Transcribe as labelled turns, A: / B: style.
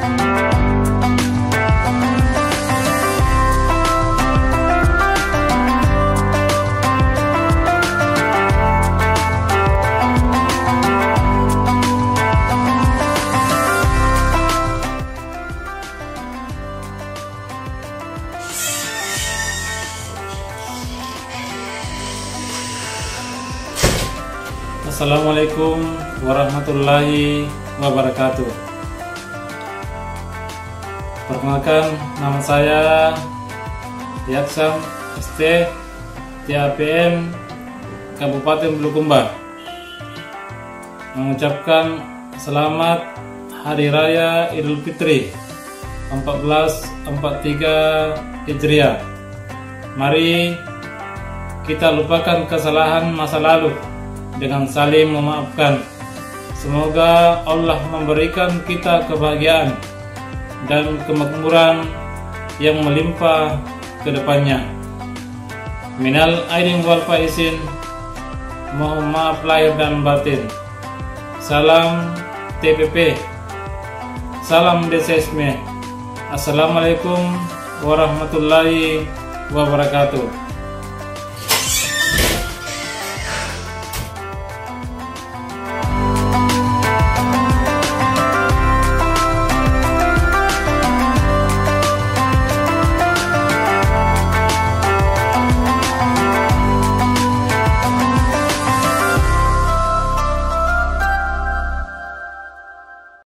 A: Assalamualaikum warahmatullahi wabarakatuh. Perkenalkan, nama saya Yaksam ST TAPM Kabupaten Bulukumba. Mengucapkan selamat Hari Raya Idul Fitri 1443 Hijriah. Mari kita lupakan kesalahan masa lalu dengan saling memaafkan. Semoga Allah memberikan kita kebahagiaan dan kemakmuran yang melimpah ke depannya. Minal aidin wal faizin, mohon maaf lahir dan batin. Salam TPP, salam desesme. Assalamualaikum warahmatullahi wabarakatuh.